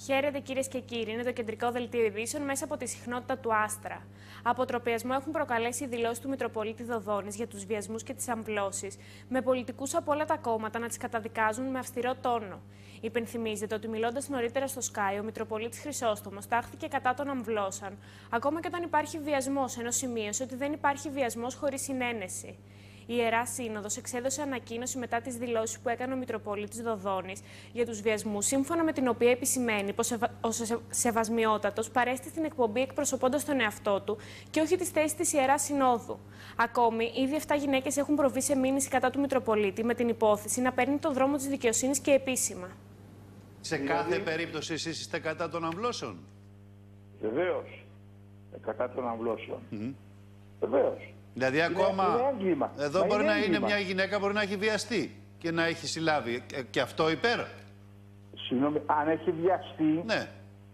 Χαίρετε κυρίες και κύριοι, είναι το κεντρικό δελτίο ειδήσεων μέσα από τη συχνότητα του Άστρα. Αποτροπιασμό έχουν προκαλέσει οι δηλώσεις του Μητροπολίτη Δοδόνης για τους βιασμούς και τις αμβλώσεις, με πολιτικούς από όλα τα κόμματα να τις καταδικάζουν με αυστηρό τόνο. Υπενθυμίζεται ότι μιλώντας νωρίτερα στο Sky, ο Μητροπολίτης Χρυσόστομος τάχθηκε κατά των αμβλώσεων, ακόμα και όταν υπάρχει βιασμός, ενώ σημείωσε ότι δεν υπάρχει βιασμός χωρίς συνένεση. Η Ιερά Σύνοδος εξέδωσε ανακοίνωση μετά τις δηλώσεις που έκανε ο Μητροπολίτης Δοδόνης για τους βιασμούς, σύμφωνα με την οποία επισημαίνει πως ο Σεβασμιότατος παρέστη στην εκπομπή εκπροσωπώντας τον εαυτό του και όχι τις θέσεις της Ιεράς Συνόδου. Ακόμη, ήδη 7 γυναίκες έχουν προβεί σε μήνυση κατά του Μητροπολίτη με την υπόθεση να παίρνει τον δρόμο της δικαιοσύνης και επίσημα. Σε κάθε περίπτωση εσείς είστε κατά των αμβλώσεων? Βεβαίως. Κατά των αμβλώσεων. Βεβαίως. Δηλαδή ακόμα εδώ μπορεί να είναι μια γυναίκα, μπορεί να έχει βιαστεί και να έχει συλλάβει και αυτό υπέρ. Συγγνώμη, αν έχει βιαστεί, ναι.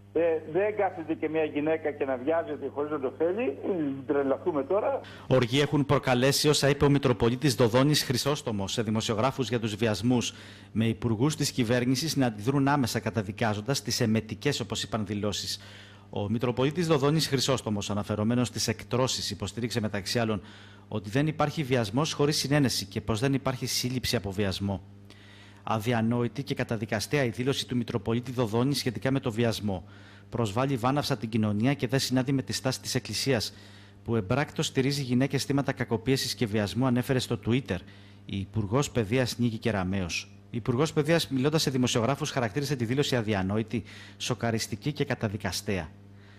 Δεν κάθεται και μια γυναίκα και να βιάζεται χωρίς να το θέλει, τρελαθούμε τώρα. Οργή έχουν προκαλέσει όσα είπε ο Μητροπολίτης Δοδόνης Χρυσόστομος σε δημοσιογράφους για τους βιασμούς, με υπουργούς της κυβέρνησης να αντιδρούν άμεσα καταδικάζοντας τις εμετικές, όπως είπαν, δηλώσεις. Ο Μητροπολίτης Δοδόνης Χρυσόστομος, αναφερομένος στις εκτρώσεις, υποστήριξε μεταξύ άλλων ότι δεν υπάρχει βιασμός χωρίς συνένεση και πως δεν υπάρχει σύλληψη από βιασμό. Αδιανόητη και καταδικαστέα η δήλωση του Μητροπολίτη Δοδόνη σχετικά με το βιασμό. Προσβάλλει βάναυσα την κοινωνία και δεν συνάδει με τη στάση της Εκκλησίας, που εμπράκτως στηρίζει γυναίκες θύματα κακοποίησης και βιασμού, ανέφερε στο Twitter η Υπουργός Παιδείας Νίκη Κεραμέως. Η Υπουργός Παιδείας, μιλώντας σε δημοσιογράφους, χαρακτήρισε τη δήλωση αδιανόητη, σοκαριστική και καταδικαστέα.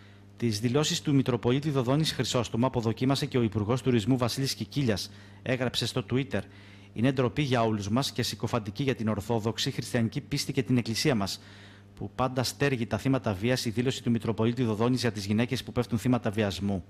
Τις δηλώσεις του Μητροπολίτη Δοδόνης Χρυσόστομου αποδοκίμασε και ο Υπουργός Τουρισμού Βασίλης Κικίλιας. Έγραψε στο Twitter: «Είναι ντροπή για όλους μας και συκοφαντική για την ορθόδοξη χριστιανική πίστη και την Εκκλησία μας, που πάντα στέργει τα θύματα βίας, η δήλωση του Μητροπολίτη Δοδόνης για τις γυναίκες που πέφτουν θύματα βιασμού».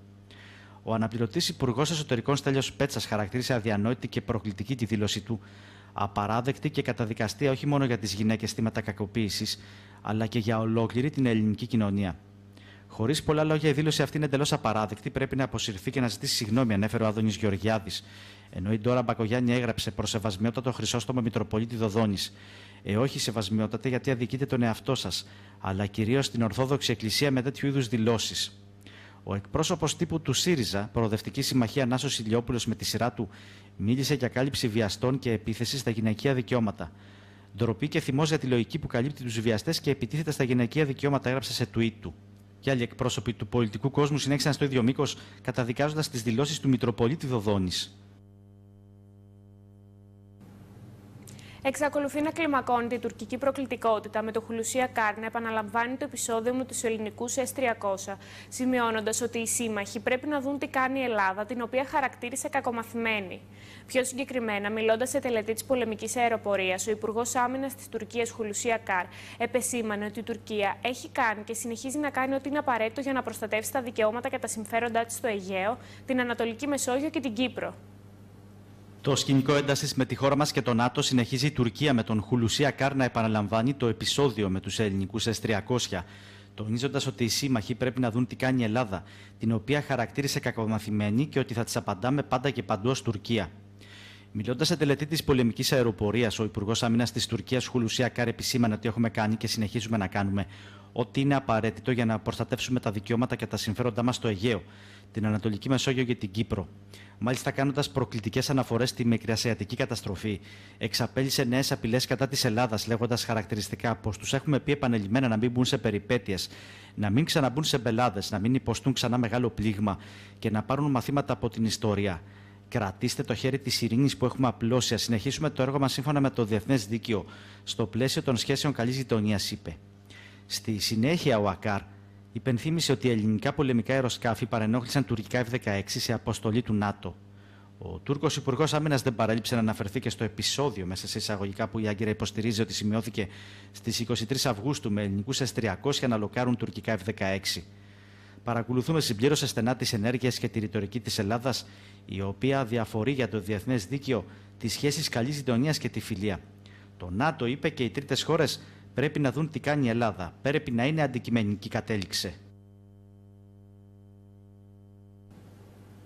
Ο αναπληρωτής Υπουργός Εσωτερικών Στέλιος Πέτσας χαρακτήρισε αδιανόητη και προκλητική τη δήλωσή του, απαράδεκτη και καταδικαστία όχι μόνο για τις γυναίκες θύματα κακοποίησης, αλλά και για ολόκληρη την ελληνική κοινωνία. Χωρίς πολλά λόγια, η δήλωση αυτή είναι εντελώς απαράδεκτη, πρέπει να αποσυρθεί και να ζητήσει συγγνώμη, ανέφερε ο Άδωνης Γεωργιάδης. Ενώ η Ντόρα Μπακογιάννη έγραψε προς Σεβασμιότατο Χρυσόστομο Μητροπολίτη Δοδόνης: όχι Σεβασμιότατε, γιατί αδικείτε τον εαυτό σας, αλλά κυρίως την Ορθόδοξη Εκκλησία με τέτοιου είδους δηλώσεις. Ο εκπρόσωπος τύπου του ΣΥΡΙΖΑ, Προοδευτική Συμμαχία, Νάσος Ηλιόπουλος, με τη σειρά του μίλησε για κάλυψη βιαστών και επίθεση στα γυναικεία δικαιώματα. Ντροπή και θυμός για τη λογική που καλύπτει τους βιαστές και επιτίθεται στα γυναικεία δικαιώματα, έγραψε σε tweet του. Και άλλοι εκπρόσωποι του πολιτικού κόσμου συνέχισαν στο ίδιο μήκος, καταδικάζοντας τις δηλώσεις του Μητροπολίτη Δοδόνης. Εξακολουθεί να κλιμακώνεται η τουρκική προκλητικότητα, με το Χουλουσί Ακάρ να επαναλαμβάνει το επεισόδιο με τους ελληνικούς S-300, σημειώνοντας ότι οι σύμμαχοι πρέπει να δουν τι κάνει η Ελλάδα, την οποία χαρακτήρισε κακομαθημένη. Πιο συγκεκριμένα, μιλώντας σε τελετή της πολεμικής αεροπορίας, ο Υπουργός Άμυνας της Τουρκίας, Χουλουσί Ακάρ, επεσήμανε ότι η Τουρκία έχει κάνει και συνεχίζει να κάνει ό,τι είναι απαραίτητο για να προστατεύσει τα δικαιώματα και τα συμφέροντά της στο Αιγαίο, την Ανατολική Μεσόγειο και την Κύπρο. Το σκηνικό έντασης με τη χώρα μας και το ΝΑΤΟ συνεχίζει η Τουρκία, με τον Χουλουσί Ακάρ να επαναλαμβάνει το επεισόδιο με τους ελληνικούς S-300, τονίζοντας ότι οι σύμμαχοι πρέπει να δουν τι κάνει η Ελλάδα, την οποία χαρακτήρισε κακομαθημένη, και ότι θα τις απαντάμε πάντα και παντού ως Τουρκία. Μιλώντας σε τελετή της πολεμικής αεροπορίας, ο Υπουργός Άμυνας της Τουρκίας, Χουλουσί Ακάρ, επισήμανε ότι έχουμε κάνει και συνεχίζουμε να κάνουμε ό,τι είναι απαραίτητο για να προστατεύσουμε τα δικαιώματα και τα συμφέροντά μας στο Αιγαίο, την Ανατολική Μεσόγειο και την Κύπρο. Μάλιστα, κάνοντας προκλητικές αναφορές στη μικρασιατική καταστροφή, εξαπέλυσε νέες απειλές κατά της Ελλάδας, λέγοντας χαρακτηριστικά πως τους έχουμε πει επανελειμμένα να μην μπουν σε περιπέτειες, να μην ξαναμπούν σε μπελάδες, να μην υποστούν ξανά μεγάλο πλήγμα και να πάρουν μαθήματα από την ιστορία. Κρατήστε το χέρι της ειρήνης που έχουμε απλώσει. Ας συνεχίσουμε το έργο μας σύμφωνα με το διεθνές δίκαιο, στο πλαίσιο των σχέσεων καλής γειτονίας, είπε. Στη συνέχεια, ο Ακάρ υπενθύμησε ότι ελληνικά πολεμικά αεροσκάφη παρενόχλησαν τουρκικά F-16 σε αποστολή του ΝΑΤΟ. Ο Τούρκος Υπουργός Άμυνας δεν παρέλειψε να αναφερθεί και στο επεισόδιο, μέσα σε εισαγωγικά, που η Άγκυρα υποστηρίζει ότι σημειώθηκε στις 23 Αυγούστου με ελληνικούς S-300 να λοκάρουν τουρκικά F-16. Παρακολουθούμε, συμπλήρωσε στενά, τις ενέργειες και τη ρητορική της Ελλάδας, η οποία διαφορεί για το διεθνές δίκαιο, τις σχέσεις καλής γειτονίας και τη φιλία. Το ΝΑΤΟ, είπε, και οι τρίτες χώρες πρέπει να δουν τι κάνει η Ελλάδα. Πρέπει να είναι αντικειμενική, κατέληξε.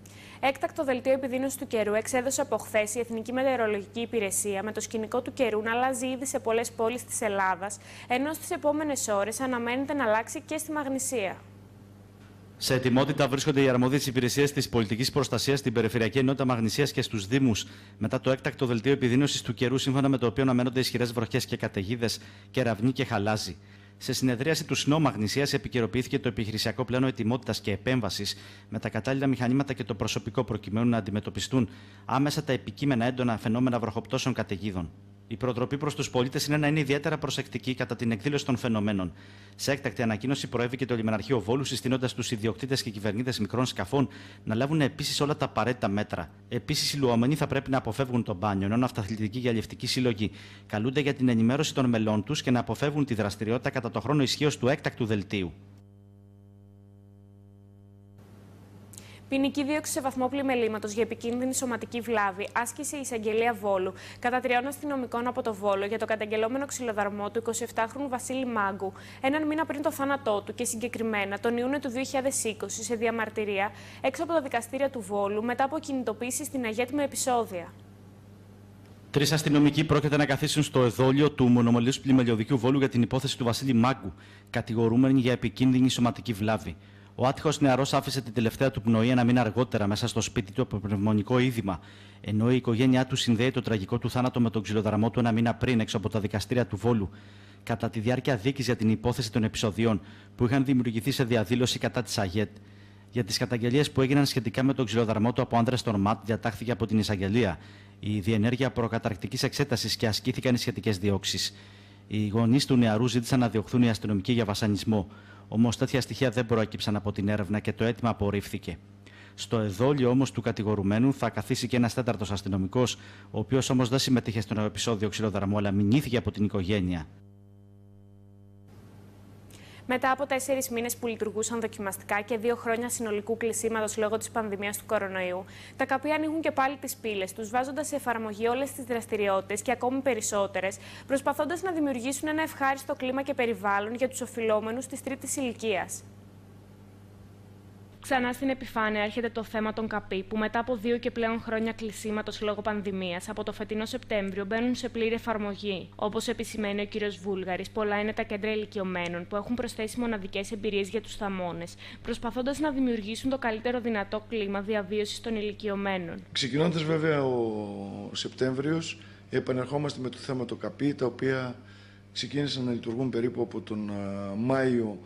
Έκτακτο δελτίο επιδείνωσης του καιρού εξέδωσε από χθες η Εθνική Μετεωρολογική Υπηρεσία, με το σκηνικό του καιρού να αλλάζει ήδη σε πολλές πόλεις της Ελλάδας, ενώ στις επόμενες ώρες αναμένεται να αλλάξει και στη Μαγνησία. Σε ετοιμότητα βρίσκονται οι αρμόδιες υπηρεσίες της πολιτικής προστασίας στην Περιφερειακή Ενότητα Μαγνησίας και στους Δήμους, μετά το έκτακτο δελτίο επιδείνωσης του καιρού, σύμφωνα με το οποίο αναμένονται ισχυρές βροχές και καταιγίδες, κεραυνοί και χαλάζι. Σε συνεδρίαση του ΣΝΟ Μαγνησίας επικαιροποιήθηκε το επιχειρησιακό πλάνο ετοιμότητας και επέμβασης με τα κατάλληλα μηχανήματα και το προσωπικό προκειμένου να αντιμετωπιστούν άμεσα τα επικείμενα έντονα φαινόμενα βροχοπτώσεων καταιγίδων. Η προτροπή προς τους πολίτες είναι να είναι ιδιαίτερα προσεκτικοί κατά την εκδήλωση των φαινομένων. Σε έκτακτη ανακοίνωση προέβηκε το λιμεναρχείο Βόλου, συστήνοντας τους ιδιοκτήτες και κυβερνήτες μικρών σκαφών να λάβουν επίσης όλα τα απαραίτητα μέτρα. Επίσης, οι λουόμενοι θα πρέπει να αποφεύγουν το μπάνιο, ενώ ναυταθλητικοί και αλλιευτικοί σύλλογοι καλούνται για την ενημέρωση των μελών τους και να αποφεύγουν τη δραστηριότητα κατά το χρόνο ισχύως του έκτακτου δελτίου. Ποινική δίωξη σε βαθμό πλημελήματος για επικίνδυνη σωματική βλάβη άσκησε η εισαγγελία Βόλου κατά 3 αστυνομικών από το Βόλο για το καταγγελόμενο ξυλοδαρμό του 27χρονου Βασίλη Μάγκου, έναν μήνα πριν το θάνατό του και συγκεκριμένα τον Ιούνιο του 2020 σε διαμαρτυρία έξω από τα δικαστήρια του Βόλου μετά από κινητοποίηση στην ΑΓΕΤ με επεισόδια. 3 αστυνομικοί πρόκειται να καθίσουν στο εδόλιο του μονομελούς πλημελιωδικού Βόλου για την υπόθεση του Βασίλη Μάγκου, κατηγορούμενοι για επικίνδυνη σωματική βλάβη. Ο άτυχος νεαρός άφησε την τελευταία του πνοή ένα μήνα αργότερα μέσα στο σπίτι του από πνευμονικό είδημα, ενώ η οικογένειά του συνδέει το τραγικό του θάνατο με τον ξυλοδαρμό του ένα μήνα πριν έξω από τα δικαστήρια του Βόλου, κατά τη διάρκεια δίκης για την υπόθεση των επεισοδιών που είχαν δημιουργηθεί σε διαδήλωση κατά της ΑΓΕΤ. Για τις καταγγελίες που έγιναν σχετικά με τον ξυλοδαρμό του από άνδρες των ΜΑΤ διατάχθηκε από την εισαγγελία η διενέργεια προκαταρκτικής εξέτασης και ασκήθηκαν οι σχετικές διώξεις. Οι γονείς του νεαρού ζήτησαν να διωχθούν οι αστυνομικοί για βασανισμό. Όμως τέτοια στοιχεία δεν προέκυψαν από την έρευνα και το αίτημα απορρίφθηκε. Στο εδόλιο όμως του κατηγορουμένου θα καθίσει και ένας 4ος αστυνομικός, ο οποίος όμως δεν συμμετείχε στον επεισόδιο ξυλοδαρμού, αλλά μηνύθηκε από την οικογένεια. Μετά από 4 μήνες που λειτουργούσαν δοκιμαστικά και 2 χρόνια συνολικού κλεισίματος λόγω της πανδημίας του κορονοϊού, τα ΚΑΠΗ ανοίγουν και πάλι τις πύλες τους, βάζοντας σε εφαρμογή όλες τις δραστηριότητες και ακόμη περισσότερες, προσπαθώντας να δημιουργήσουν ένα ευχάριστο κλίμα και περιβάλλον για τους οφειλόμενους της 3ης ηλικίας. Ξανά στην επιφάνεια έρχεται το θέμα των ΚΑΠΗ, που μετά από 2 και πλέον χρόνια κλεισίματος λόγω πανδημίας, από το φετινό Σεπτέμβριο μπαίνουν σε πλήρη εφαρμογή. Όπως επισημαίνει ο κ. Βούλγαρης, πολλά είναι τα κέντρα ηλικιωμένων που έχουν προσθέσει μοναδικές εμπειρίες για τους θαμώνες, προσπαθώντας να δημιουργήσουν το καλύτερο δυνατό κλίμα διαβίωσης των ηλικιωμένων. Ξεκινώντας βέβαια ο Σεπτέμβριος, επανερχόμαστε με το θέμα των ΚΑΠΗ, τα οποία ξεκίνησαν να λειτουργούν περίπου από τον Μάιο.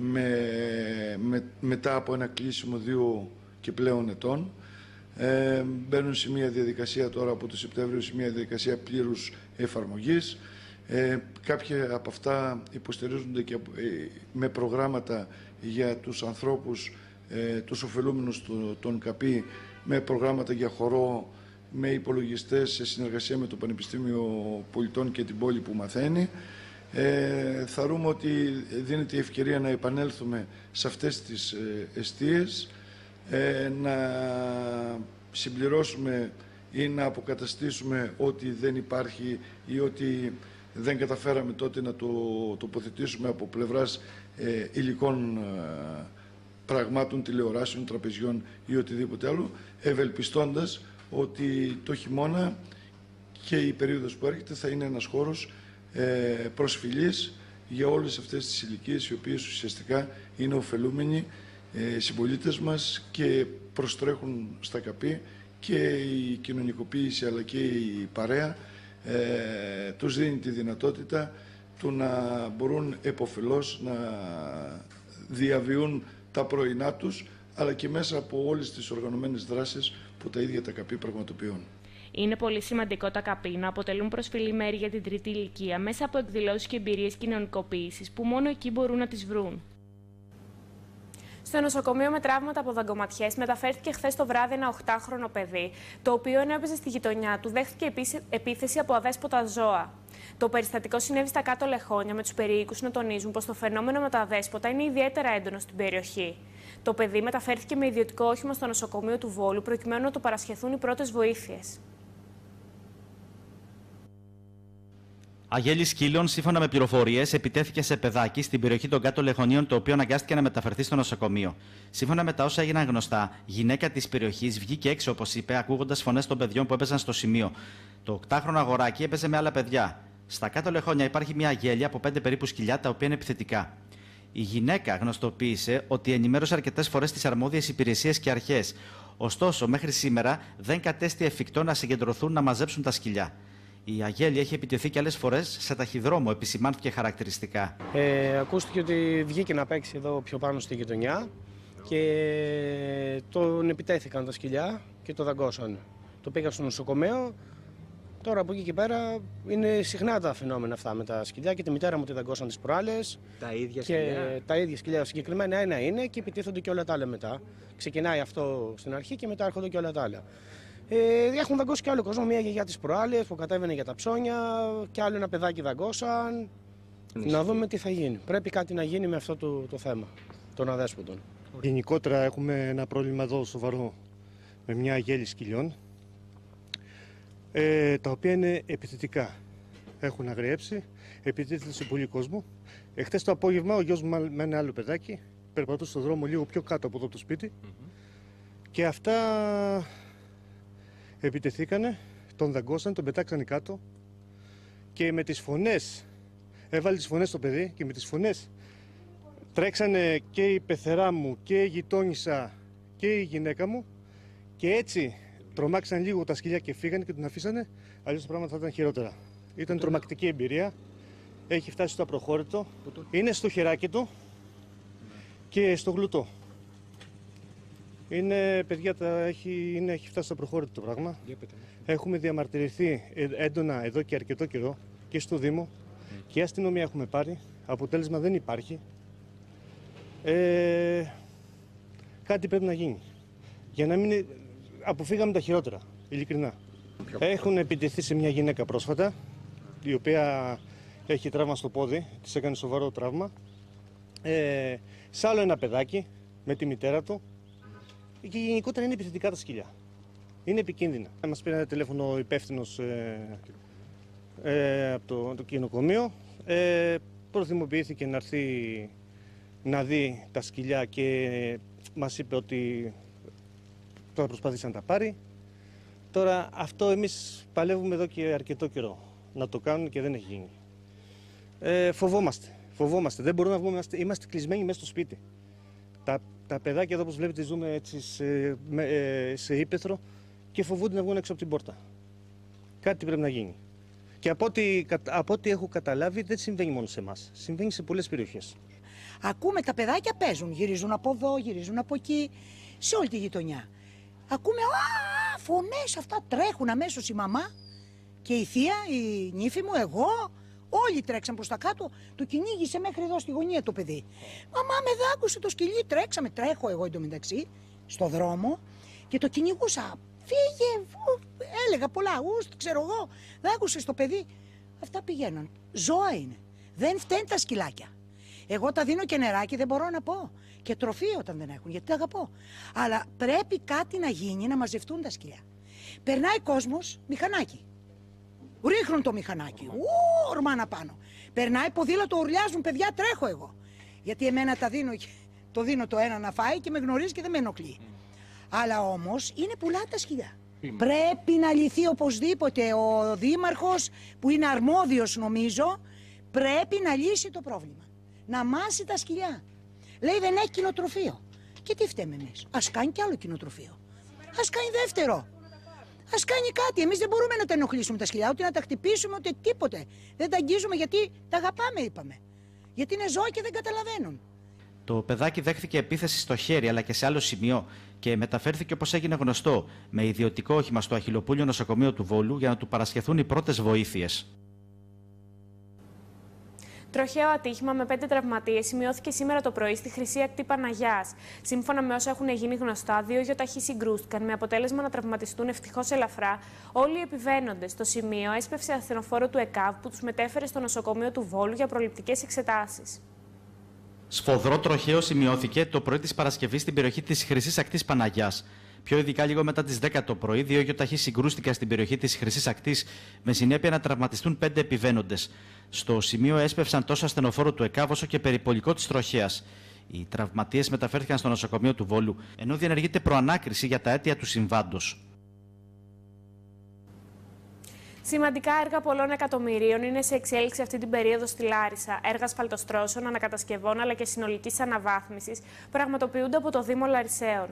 Μετά από ένα κλείσιμο 2 και πλέον ετών, μπαίνουν σε μια διαδικασία τώρα από το Σεπτέμβριο, σε μια διαδικασία πλήρους εφαρμογής. Κάποια από αυτά υποστηρίζονται και με προγράμματα για τους ανθρώπους, τους ωφελούμενους των ΚΑΠΗ, με προγράμματα για χορό, με υπολογιστές σε συνεργασία με το Πανεπιστήμιο Πολιτών και την πόλη που μαθαίνει. Θεωρούμε ότι δίνεται η ευκαιρία να επανέλθουμε σε αυτές τις εστίες, να συμπληρώσουμε ή να αποκαταστήσουμε ό,τι δεν υπάρχει ή ό,τι δεν καταφέραμε τότε να το τοποθετήσουμε από πλευράς υλικών πραγμάτων, τηλεοράσεων, τραπεζιών ή οτιδήποτε άλλο, ευελπιστώντας ότι το χειμώνα και η περίοδος που έρχεται θα είναι ένας χώρος προσφυλής για όλες αυτές τις ηλικίες, οι οποίες ουσιαστικά είναι ωφελούμενοι συμπολίτες μας και προστρέχουν στα ΚΑΠΗ, και η κοινωνικοποίηση αλλά και η παρέα τους δίνει τη δυνατότητα του να μπορούν επωφελώς να διαβιούν τα πρωινά τους, αλλά και μέσα από όλες τις οργανωμένες δράσεις που τα ίδια τα ΚΑΠΗ πραγματοποιούν. Είναι πολύ σημαντικό τα ΚΑΠΗ να αποτελούν προσφυλή μέρη για την 3η ηλικία μέσα από εκδηλώσεις και εμπειρίες κοινωνικοποίησης που μόνο εκεί μπορούν να τις βρουν. Στο νοσοκομείο με τραύματα από δαγκωματιές μεταφέρθηκε χθες το βράδυ ένα 8χρονο παιδί, το οποίο ενώ έπαιζε στη γειτονιά του δέχθηκε επίθεση από αδέσποτα ζώα. Το περιστατικό συνέβη στα κάτω Λεχόνια, με τους περιοίκους να τονίζουν πως το φαινόμενο με τα αδέσποτα είναι ιδιαίτερα έντονο στην περιοχή. Το παιδί μεταφέρθηκε με ιδιωτικό όχημα στο νοσοκομείο του Βόλου προκειμένου να του παρασχεθούν οι πρώτες βοήθειες. Αγέλη Σκύλων, σύμφωνα με πληροφορίες, επιτέθηκε σε παιδάκι στην περιοχή των Κάτω Λεχωνίων, το οποίο αναγκάστηκε να μεταφερθεί στο νοσοκομείο. Σύμφωνα με τα όσα έγιναν γνωστά, γυναίκα της περιοχής βγήκε έξω, όπως είπε, ακούγοντας φωνές των παιδιών που έπαιζαν στο σημείο. Το 8χρονο αγοράκι έπαιζε με άλλα παιδιά. Στα Κάτω Λεχώνια υπάρχει μια αγέλια από 5 περίπου σκυλιά, τα οποία είναι επιθετικά. Η γυναίκα γνωστοποίησε ότι ενημέρωσε αρκετές φορές τις αρμόδιες υπηρεσίες και αρχές. Ωστόσο, μέχρι σήμερα δεν κατέστη εφικτό να συγκεντρωθούν να μαζέψουν τα σκυλιά. Η αγέλια έχει επιτεθεί και άλλες φορές σε ταχυδρόμο, επισημάνθηκε χαρακτηριστικά. Ακούστηκε ότι βγήκε να παίξει εδώ πιο πάνω στη γειτονιά και τον επιτέθηκαν τα σκυλιά και το δαγκώσαν. Το πήγα στο νοσοκομείο. Τώρα από εκεί και πέρα είναι συχνά τα φαινόμενα αυτά με τα σκυλιά και τη μητέρα μου τη δαγκώσαν τις προάλλες. Τα ίδια και σκυλιά. Τα ίδια σκυλιά. Συγκεκριμένα ένα είναι και επιτίθονται και όλα τα άλλα μετά. Ξεκινάει αυτό στην αρχή και μετά έρχονται και όλα τα άλλα. Έχουν δαγκώσει και άλλο κόσμο. Μια γιαγιά της προάλλες που κατέβαινε για τα ψώνια και άλλο ένα παιδάκι δαγκώσαν. Να δούμε τι θα γίνει. Πρέπει κάτι να γίνει με αυτό το θέμα των αδέσποτων. Γενικότερα έχουμε ένα πρόβλημα εδώ σοβαρό με μια αγέλη σκυλιών, τα οποία είναι επιθετικά. Έχουν αγριέψει, επιτίθεται σε πολύ κόσμο. Εχθές το απόγευμα ο γιος μου με ένα άλλο παιδάκι περπατούσε στον δρόμο λίγο πιο κάτω από εδώ από το σπίτι και αυτά επιτεθήκανε, τον δαγκώσαν, τον πετάξανε κάτω και με τις φωνές, έβαλε τις φωνές στο παιδί και με τις φωνές τρέξανε και η πεθερά μου και η γειτόνισσα και η γυναίκα μου και έτσι τρομάξαν λίγο τα σκυλιά και φύγανε και τον αφήσανε, αλλιώς τα πράγματα θα ήταν χειρότερα. Ήταν τρομακτική εμπειρία, έχει φτάσει στο απροχώρητο, είναι στο χεράκι του και στο γλουτό. Είναι, παιδιά, έχει φτάσει στο απροχώρητο το πράγμα. Έχουμε διαμαρτυρηθεί έντονα εδώ και αρκετό καιρό και στο Δήμο και αστυνομία έχουμε πάρει, αποτέλεσμα δεν υπάρχει. Κάτι πρέπει να γίνει για να μην αποφύγαμε τα χειρότερα, ειλικρινά. Έχουν επιτεθεί σε μια γυναίκα πρόσφατα, η οποία έχει τραύμα στο πόδι, της έκανε σοβαρό τραύμα. Σε άλλο ένα παιδάκι με τη μητέρα του και γενικότερα είναι επιθετικά τα σκυλιά. Είναι επικίνδυνα. Μας πήρε ένα τηλέφωνο ο υπεύθυνος από το κοινοκομείο. Προθυμοποιήθηκε να έρθει να δει τα σκυλιά και μας είπε ότι θα προσπαθήσει να τα πάρει. Τώρα αυτό εμείς παλεύουμε εδώ και αρκετό καιρό να το κάνουν και δεν έχει γίνει. Φοβόμαστε, δεν μπορούμε να βγούμε, είμαστε κλεισμένοι μέσα στο σπίτι. Τα παιδάκια εδώ όπως βλέπετε ζούμε έτσι σε ύπαιθρο και φοβούνται να βγουν έξω από την πόρτα. Κάτι πρέπει να γίνει. Και από ό,τι έχω καταλάβει δεν συμβαίνει μόνο σε εμάς, συμβαίνει σε πολλές περιοχές. Ακούμε τα παιδάκια παίζουν, γυρίζουν από εδώ, γυρίζουν από εκεί, σε όλη τη γειτονιά. Ακούμε φωνές αυτά, τρέχουν αμέσως η μαμά και η θεία, η νύφη μου, εγώ, όλοι τρέξαν προς τα κάτω, το κυνήγησε μέχρι εδώ στη γωνία το παιδί. Μαμά με δάκουσε το σκυλί, τρέχω εγώ εντωμεταξύ στο δρόμο και το κυνηγούσα. Φύγε, έλεγα πολλά, ξέρω εγώ, δάκουσε το παιδί. Αυτά πηγαίνουν, ζώα είναι, δεν φταίνουν τα σκυλάκια. Εγώ τα δίνω και νεράκι, δεν μπορώ να πω. Και τροφή όταν δεν έχουν, γιατί τα αγαπώ. Αλλά πρέπει κάτι να γίνει, να μαζευτούν τα σκυλιά. Περνάει κόσμος, μηχανάκι. Ρίχνουν το μηχανάκι. Ορμάνα πάνω. Περνάει ποδήλατο, ουρλιάζουν, παιδιά, τρέχω εγώ. Γιατί εμένα το δίνω το ένα να φάει και με γνωρίζει και δεν με ενοχλεί. Αλλά όμως είναι πουλά τα σκυλιά. Πρέπει να λυθεί οπωσδήποτε. Ο δήμαρχος που είναι αρμόδιος νομίζω πρέπει να λύσει το πρόβλημα. Να μάσει τα σκυλιά. Λέει δεν έχει κοινοτροφείο. Και τι φταίμε εμείς? Ας κάνει κι άλλο κοινοτροφείο. Ας κάνει δεύτερο. Ας κάνει κάτι. Εμείς δεν μπορούμε να τα ενοχλήσουμε τα σκυλιά, ούτε να τα χτυπήσουμε, ούτε τίποτε. Δεν τα αγγίζουμε γιατί τα αγαπάμε, είπαμε. Γιατί είναι ζώα και δεν καταλαβαίνουν. Το παιδάκι δέχθηκε επίθεση στο χέρι αλλά και σε άλλο σημείο και μεταφέρθηκε όπως έγινε γνωστό με ιδιωτικό όχημα στο Αχιλλοπούλιο νοσοκομείο του Βόλου για να του παρασχεθούν οι πρώτες βοήθειες. Τροχαίο ατύχημα με 5 τραυματίες σημειώθηκε σήμερα το πρωί στη Χρυσή Ακτή Παναγιάς. Σύμφωνα με όσα έχουν γίνει γνωστά, 2 γιοταχή συγκρούστηκαν με αποτέλεσμα να τραυματιστούν ευτυχώς ελαφρά όλοι οι επιβαίνοντες. Στο σημείο έσπευσε ασθενοφόρο του ΕΚΑΒ που τους μετέφερε στο νοσοκομείο του Βόλου για προληπτικές εξετάσεις. Σφοδρό τροχαίο σημειώθηκε το πρωί της Παρασκευής στην περιοχή της Χρυσής Ακτής Παναγιάς. Πιο ειδικά, λίγο μετά τις 10 το πρωί, 2 γιοταχή συγκρούστηκαν στην περιοχή της Χρυσής Ακτής, με συνέπεια να τραυματιστούν 5 επιβαίνοντες. Στο σημείο έσπευσαν τόσο ασθενοφόρο του ΕΚΑΒ όσο και περιπολικό της τροχέας. Οι τραυματίες μεταφέρθηκαν στο νοσοκομείο του Βόλου, ενώ διενεργείται προανάκριση για τα αίτια του συμβάντος. Σημαντικά έργα πολλών εκατομμυρίων είναι σε εξέλιξη αυτή την περίοδο στη Λάρισα. Έργα ασφαλτοστρώσεων, ανακατασκευών αλλά και συνολικής αναβάθμισης πραγματοποιούνται από το Δήμο Λαρισαίων.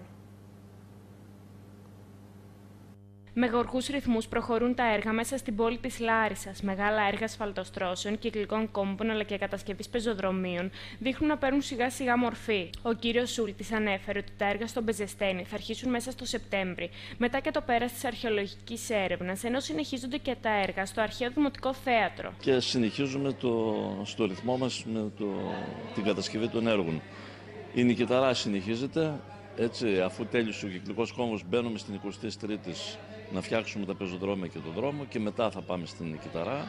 Με γοργούς ρυθμούς προχωρούν τα έργα μέσα στην πόλη της Λάρισσας. Μεγάλα έργα ασφαλτοστρώσεων, κυκλικών κόμπων αλλά και κατασκευής πεζοδρομίων δείχνουν να παίρνουν σιγά σιγά μορφή. Ο κύριος Σούλτης ανέφερε ότι τα έργα στον Μπεζεστένη θα αρχίσουν μέσα στο Σεπτέμβρη, μετά και το πέρας της αρχαιολογικής έρευνας, ενώ συνεχίζονται και τα έργα στο αρχαίο Δημοτικό Θέατρο. Και συνεχίζουμε στο ρυθμό μας με την κατασκευή των έργων. Η Νικηταρά συνεχίζεται. Έτσι, αφού τέλειωσε ο κυκλικός κόμβος, μπαίνουμε στην 23η να φτιάξουμε τα πεζοδρόμια και τον δρόμο και μετά θα πάμε στην Νικηταρά.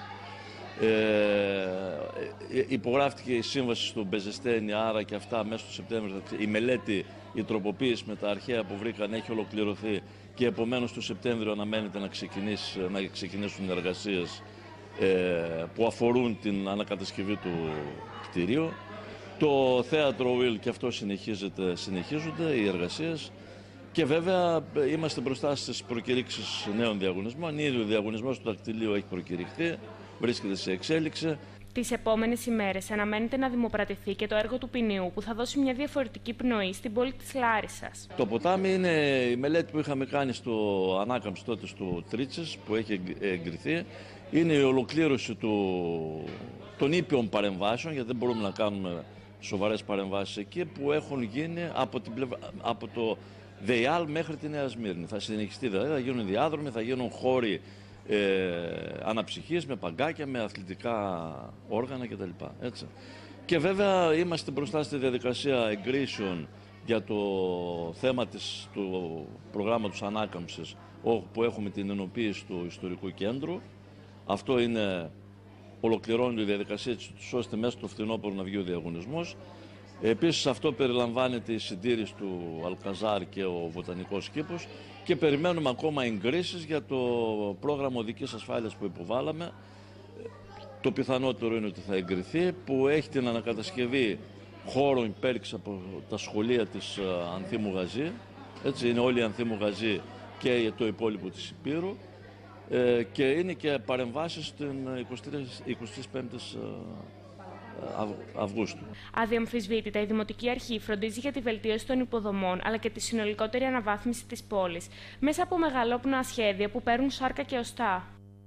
Υπογράφτηκε η σύμβαση στο Μπεζεστένη, άρα και αυτά μέσα στο Σεπτέμβριο. Η μελέτη, η τροποποίηση με τα αρχαία που βρήκαν έχει ολοκληρωθεί και επομένως το Σεπτέμβριο αναμένεται να ξεκινήσουν οι εργασίες που αφορούν την ανακατασκευή του κτηρίου. Το θέατρο Will και αυτό συνεχίζονται οι εργασίες και βέβαια είμαστε μπροστά στις προκηρύξεις νέων διαγωνισμών. Ήδη ο διαγωνισμός του δακτυλίου έχει προκηρυχθεί, βρίσκεται σε εξέλιξη. Τις επόμενες ημέρες αναμένεται να δημοπρατηθεί και το έργο του ποινιού που θα δώσει μια διαφορετική πνοή στην πόλη της Λάρισσας. Το ποτάμι είναι η μελέτη που είχαμε κάνει στο ανάκαμψη τότε στο Τρίτσες που έχει εγκριθεί. Είναι η ολοκλήρωση των ήπιων παρεμβάσεων, γιατί δεν μπορούμε να κάνουμε σοβαρές παρεμβάσεις εκεί, που έχουν γίνει από το ΔΕΙΑΛ μέχρι τη Νέα Σμύρνη. Θα συνεχιστεί δηλαδή, θα γίνουν διάδρομοι, θα γίνουν χώροι αναψυχής με παγκάκια, με αθλητικά όργανα κτλ. Έτσι. Και βέβαια είμαστε μπροστά στη διαδικασία εγκρίσεων για το θέμα του προγράμματος ανάκαμψης, όπου έχουμε την ενοποίηση του ιστορικού κέντρου. Αυτό είναι, ολοκληρώνει η διαδικασία ώστε μέσα στο φθινόπωρο να βγει ο διαγωνισμός. Επίσης αυτό περιλαμβάνεται η συντήρηση του Αλκαζάρ και ο Βοτανικός Κήπος και περιμένουμε ακόμα εγκρίσεις για το πρόγραμμα οδικής ασφάλειας που υποβάλαμε. Το πιθανότερο είναι ότι θα εγκριθεί, που έχει την ανακατασκευή χώρων υπέρξης από τα σχολεία της Ανθίμου Γαζή. Έτσι είναι όλη η Ανθίμου Γαζή και το υπόλοιπο της Υπήρου. Και είναι και παρεμβάσεις την 25η Αυγούστου. Αδιαμφισβήτητα, η Δημοτική Αρχή φροντίζει για τη βελτίωση των υποδομών αλλά και τη συνολικότερη αναβάθμιση της πόλης μέσα από μεγαλόπνοα σχέδια που παίρνουν σάρκα και οστά.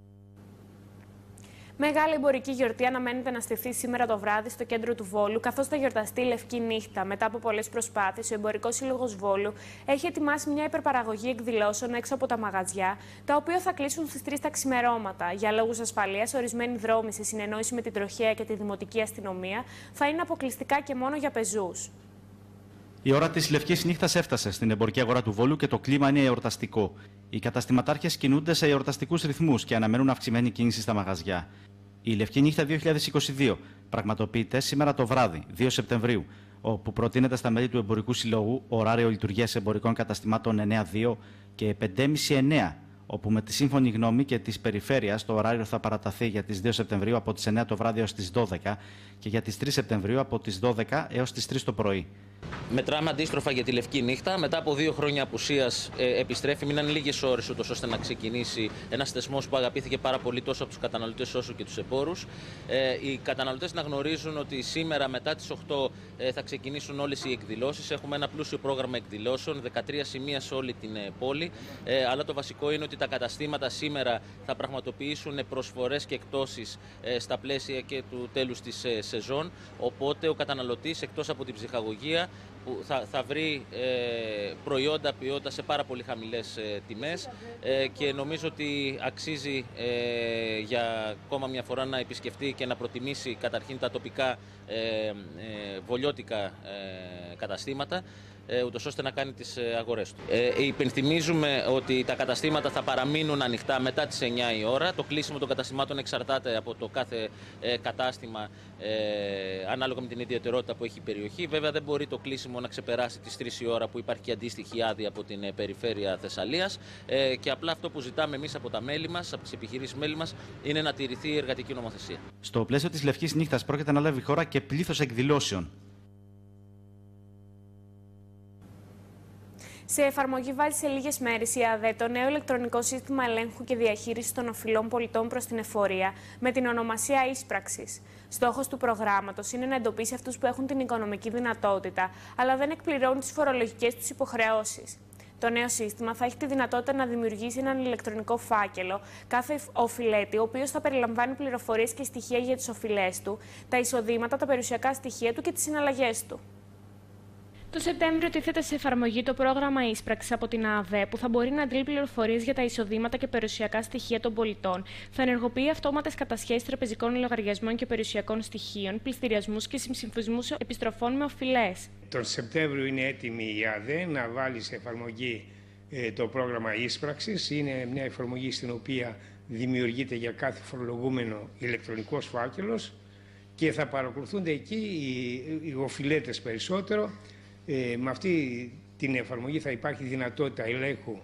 Μεγάλη εμπορική γιορτή αναμένεται να στηθεί σήμερα το βράδυ στο κέντρο του Βόλου, καθώς θα γιορταστεί Λευκή Νύχτα. Μετά από πολλές προσπάθειες, ο Εμπορικός Σύλλογος Βόλου έχει ετοιμάσει μια υπερπαραγωγή εκδηλώσεων έξω από τα μαγαζιά, τα οποία θα κλείσουν στις 3 τα ξημερώματα. Για λόγους ασφαλείας, ορισμένοι δρόμοι σε συνεννόηση με την τροχέα και τη Δημοτική Αστυνομία θα είναι αποκλειστικά και μόνο για πεζούς. Η ώρα της Λευκής Νύχτας έφτασε στην εμπορική αγορά του Βόλου και το κλίμα είναι εορταστικό. Οι καταστηματάρχες κινούνται σε εορταστικούς ρυθμούς και αναμένουν αυξημένη κίνηση στα μαγαζιά. Η Λευκή Νύχτα 2022 πραγματοποιείται σήμερα το βράδυ, 2 Σεπτεμβρίου, όπου προτείνεται στα μέλη του Εμπορικού Συλλόγου ωράριο λειτουργίας εμπορικών καταστημάτων 9-2 και 5.30-9, όπου με τη σύμφωνη γνώμη και της περιφέρειας το ωράριο θα παραταθεί για τις 2 Σεπτεμβρίου από τις 9 το βράδυ έως τις 12 και για τις 3 Σεπτεμβρίου από τις 12 έως τις 3 το πρωί. Μετράμε αντίστροφα για τη Λευκή Νύχτα. Μετά από 2 χρόνια απουσίας επιστρέφει. Μείναν λίγες ώρες ούτως ώστε να ξεκινήσει ένας θεσμός που αγαπήθηκε πάρα πολύ τόσο από τους καταναλωτές όσο και τους εμπόρους. Οι καταναλωτές να γνωρίζουν ότι σήμερα μετά τις 8 θα ξεκινήσουν όλες οι εκδηλώσεις. Έχουμε ένα πλούσιο πρόγραμμα εκδηλώσεων, 13 σημεία σε όλη την πόλη. Αλλά το βασικό είναι ότι τα καταστήματα σήμερα θα πραγματοποιήσουν προσφορές και εκτόσεις στα πλαίσια και του τέλους της σεζόν. Οπότε ο καταναλωτής, εκτός από την ψυχαγωγία, που θα βρει προϊόντα ποιότητα σε πάρα πολύ χαμηλές τιμές και νομίζω ότι αξίζει για ακόμα μια φορά να επισκεφτεί και να προτιμήσει καταρχήν τα τοπικά βολιώτικα καταστήματα ούτως ώστε να κάνει τις αγορές του. Υπενθυμίζουμε ότι τα καταστήματα θα παραμείνουν ανοιχτά μετά τις 9 η ώρα. Το κλείσιμο των καταστημάτων εξαρτάται από το κάθε κατάστημα ανάλογα με την ιδιαιτερότητα που έχει η περιοχή. Βέβαια δεν μπορεί το κλείσιμο να ξεπεράσει τις 3 η ώρα που υπάρχει και αντίστοιχη άδεια από την περιφέρεια Θεσσαλίας και απλά αυτό που ζητάμε εμείς από τα μέλη μας, από τις επιχειρήσεις μέλη μας, είναι να τηρηθεί η εργατική νομοθεσία. Στο πλαίσιο της Λευκής Νύχτας πρόκειται να λάβει χώρα και πλήθος εκδηλώσεων. Σε εφαρμογή βάζει σε λίγες μέρες η ΑΔΕ το νέο ηλεκτρονικό σύστημα ελέγχου και διαχείρισης των οφειλών πολιτών προς την εφορία με την ονομασία Ίσπραξης. Στόχος του προγράμματος είναι να εντοπίσει αυτούς που έχουν την οικονομική δυνατότητα, αλλά δεν εκπληρώνουν τις φορολογικές τους υποχρεώσεις. Το νέο σύστημα θα έχει τη δυνατότητα να δημιουργήσει έναν ηλεκτρονικό φάκελο κάθε οφειλέτη, ο οποίος θα περιλαμβάνει πληροφορίες και στοιχεία για τις οφειλές του, τα εισοδήματα, τα περιουσιακά στοιχεία του και τις συναλλαγές του. Το Σεπτέμβριο τίθεται σε εφαρμογή το πρόγραμμα Ίσπραξης από την ΑΔΕ, που θα μπορεί να αντλεί πληροφορίες για τα εισοδήματα και περιουσιακά στοιχεία των πολιτών, θα ενεργοποιεί αυτόματες κατασχέσεις τραπεζικών λογαριασμών και περιουσιακών στοιχείων, πληστηριασμούς και συμψηφισμούς επιστροφών με οφειλές. Τον Σεπτέμβριο είναι έτοιμη η ΑΔΕ να βάλει σε εφαρμογή το πρόγραμμα Ίσπραξης. Είναι μια εφαρμογή στην οποία δημιουργείται για κάθε φορολογούμενο ηλεκτρονικός φάκελος και θα παρακολουθούνται εκεί οι οφειλέτες περισσότερο. Με αυτή την εφαρμογή θα υπάρχει δυνατότητα ελέγχου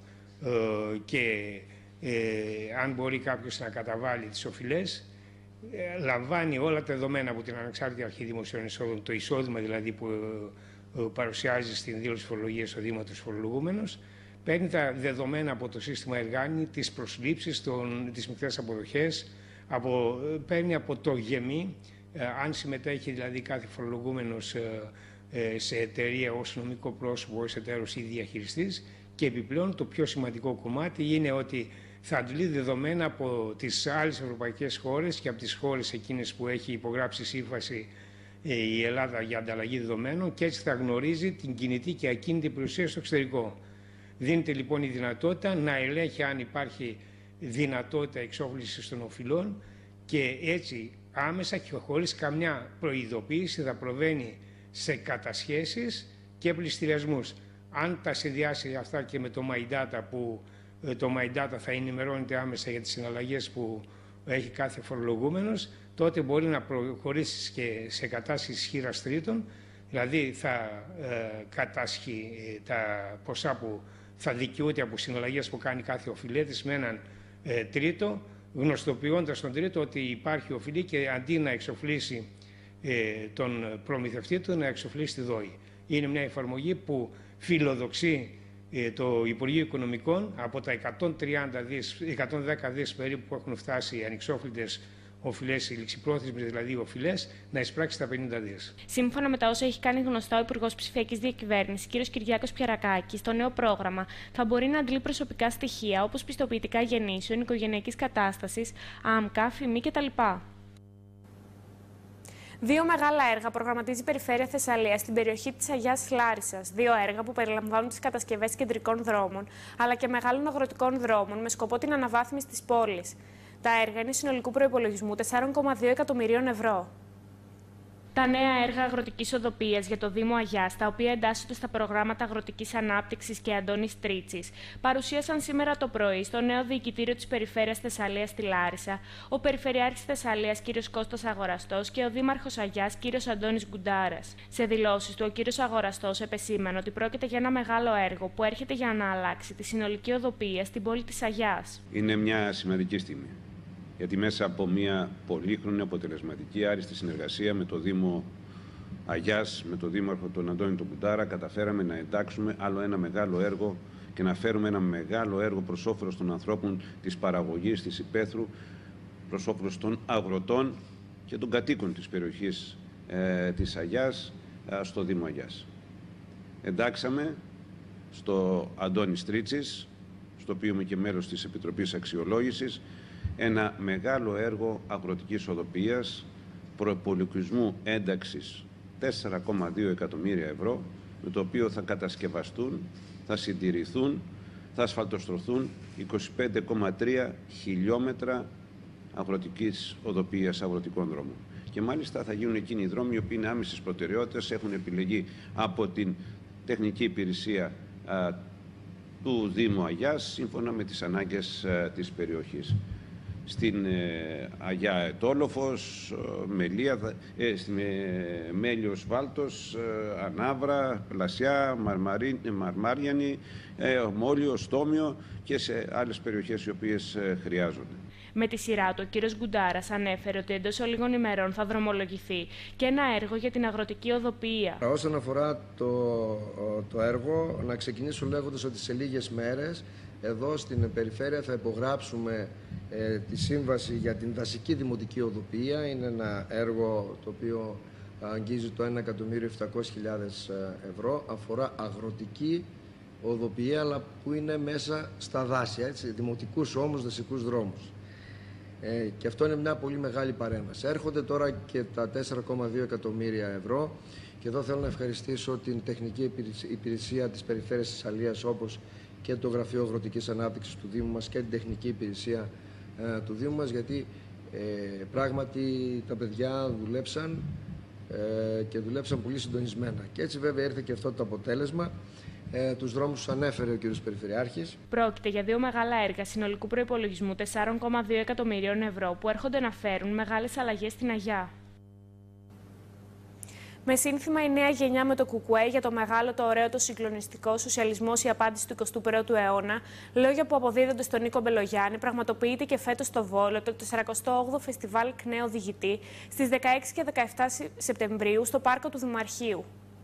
και αν μπορεί κάποιος να καταβάλει τις οφειλές, λαμβάνει όλα τα δεδομένα από την Ανεξάρτητη Αρχή Δημοσίων Εισόδων, το εισόδημα δηλαδή που παρουσιάζει στην δήλωση φορολογίας εισοδήματος φορολογούμενος, παίρνει τα δεδομένα από το σύστημα Εργάνη, τις προσλήψεις, τις μικρές αποδοχές, παίρνει από το ΓΕΜΗ, αν συμμετέχει δηλαδή κάθε φορολογούμενος σε εταιρεία ως νομικό πρόσωπο, ως εταίρος ή διαχειριστής, και επιπλέον το πιο σημαντικό κομμάτι είναι ότι θα αντλεί δεδομένα από τις άλλες ευρωπαϊκές χώρες και από τις χώρες εκείνες που έχει υπογράψει σύμβαση η Ελλάδα για ανταλλαγή δεδομένων, και έτσι θα γνωρίζει την κινητή και ακίνητη περιουσία στο εξωτερικό. Δίνεται λοιπόν η δυνατότητα να ελέγχει αν υπάρχει δυνατότητα εξόφλησης των οφειλών και έτσι άμεσα και χωρίς καμιά προειδοποίηση θα προβαίνει σε κατασχέσεις και πληστηριασμούς. Αν τα συνδυάσει αυτά και με το My Data, που το My Data θα ενημερώνεται άμεσα για τις συναλλαγές που έχει κάθε φορολογούμενος, τότε μπορεί να προχωρήσει και σε κατάσχεση ισχύρας τρίτων, δηλαδή θα κατάσχει τα ποσά που θα δικαιούται από συναλλαγές που κάνει κάθε οφειλέτης με έναν τρίτο, γνωστοποιώντας τον τρίτο ότι υπάρχει οφειλή και αντί να εξοφλήσει τον προμηθευτή του, να εξοφλήσει τη ΔΟΗ. Είναι μια εφαρμογή που φιλοδοξεί το Υπουργείο Οικονομικών από τα 110 δις περίπου που έχουν φτάσει οι ανεξόφλητες οφειλές, οι ληξιπρόθεσμες δηλαδή οφειλές, να εισπράξει τα 50 δις. Σύμφωνα με τα όσα έχει κάνει γνωστά ο Υπουργός Ψηφιακής Διακυβέρνησης, κ. Κυριάκος Πιερακάκης, το νέο πρόγραμμα θα μπορεί να αντλεί προσωπικά στοιχεία όπως πιστοποιητικά γεννήσεων, οικογενειακής κατάστασης, άμκα, φημή κτλ. Δύο μεγάλα έργα προγραμματίζει η Περιφέρεια Θεσσαλίας στην περιοχή της Αγιάς Λάρισσας. Δύο έργα που περιλαμβάνουν τις κατασκευές κεντρικών δρόμων, αλλά και μεγάλων αγροτικών δρόμων με σκοπό την αναβάθμιση της πόλης. Τα έργα είναι συνολικού προϋπολογισμού 4,2 εκατομμυρίων ευρώ. Τα νέα έργα αγροτικής οδοποιίας για το Δήμο Αγιάς, τα οποία εντάσσονται στα προγράμματα αγροτικής ανάπτυξης και Αντώνης Τρίτσης, παρουσίασαν σήμερα το πρωί στο νέο διοικητήριο της Περιφέρειας Θεσσαλίας στη Λάρισα ο Περιφερειάρχης Θεσσαλίας κ. Κώστας Αγοραστός και ο Δήμαρχος Αγιάς κ. Αντώνης Γκουντάρας. Σε δηλώσεις του, ο κ. Αγοραστός επεσήμανε ότι πρόκειται για ένα μεγάλο έργο που έρχεται για να αλλάξει τη συνολική οδοποιία στην πόλη της Αγιάς. Είναι μια σημαντική στιγμή. Γιατί μέσα από μια πολύχρονη, αποτελεσματική, άριστη συνεργασία με το Δήμο Αγιάς, με το Δήμαρχο τον Αντώνη τον Κουντάρα, καταφέραμε να εντάξουμε άλλο ένα μεγάλο έργο και να φέρουμε ένα μεγάλο έργο προς όφελος των ανθρώπων της παραγωγής, της υπαίθρου, προς όφελος των αγροτών και των κατοίκων της περιοχής της Αγιάς στο Δήμο Αγιάς. Εντάξαμε στο Αντώνης Τρίτσης, στο οποίο είμαι και μέλος της Επιτροπής Αξιολόγησης, ένα μεγάλο έργο αγροτικής οδοποιίας προϋπολογισμού ένταξης 4,2 εκατομμύρια ευρώ, με το οποίο θα κατασκευαστούν, θα συντηρηθούν, θα ασφαλτοστρωθούν 25,3 χιλιόμετρα αγροτικής οδοποιίας αγροτικών δρόμων. Και μάλιστα θα γίνουν εκείνοι οι δρόμοι οι οποίοι είναι άμεσης προτεραιότητας, έχουν επιλεγεί από την τεχνική υπηρεσία του Δήμου Αγιάς σύμφωνα με τις ανάγκες της περιοχής. Στην Αγιά Ετόλοφος, Μέλιος Βάλτος, Ανάβρα, Πλασιά, Μαρμάριανη, Μόλιο, Στόμιο και σε άλλες περιοχές οι οποίες χρειάζονται. Με τη σειρά του, ο κύριος Γκουντάρας ανέφερε ότι εντός λίγων ημερών θα δρομολογηθεί και ένα έργο για την αγροτική οδοποιία. Όσον αφορά το έργο, να ξεκινήσω λέγοντας ότι σε λίγες μέρες εδώ στην περιφέρεια θα υπογράψουμε τη σύμβαση για την δασική δημοτική οδοποιία. Είναι ένα έργο το οποίο αγγίζει το 1.700.000 ευρώ. Αφορά αγροτική οδοποιία, αλλά που είναι μέσα στα δάση, έτσι, δημοτικούς όμους, δασικούς δρόμους. Και αυτό είναι μια πολύ μεγάλη παρέμβαση. Έρχονται τώρα και τα 4,2 εκατομμύρια ευρώ και εδώ θέλω να ευχαριστήσω την τεχνική υπηρεσία της Περιφέρειας της Αλίας, όπως και το Γραφείο Αγροτικής Ανάπτυξης του Δήμου μας και την τεχνική υπηρεσία του Δήμου μας, γιατί πράγματι τα παιδιά δουλέψαν και δουλέψαν πολύ συντονισμένα. Και έτσι βέβαια ήρθε και αυτό το αποτέλεσμα. Τους δρόμους τους ανέφερε ο κ. Περιφερειάρχης. Πρόκειται για δύο μεγάλα έργα συνολικού προϋπολογισμού 4,2 εκατομμυρίων ευρώ που έρχονται να φέρουν μεγάλες αλλαγές στην Αγιά. Με σύνθημα η νέα γενιά με το ΚΚΕ για το μεγάλο, το ωραίο, το συγκλονιστικό σοσιαλισμό, η απάντηση του 21ου αιώνα, λόγια που αποδίδονται στον Νίκο Μπελογιάννη, πραγματοποιείται και φέτος στο Βόλο το 48ο Φεστιβάλ ΚΝΕ Οδηγητή στις 16 και 17 Σεπτεμβρίου στο Πάρκο του Δημαρχείου.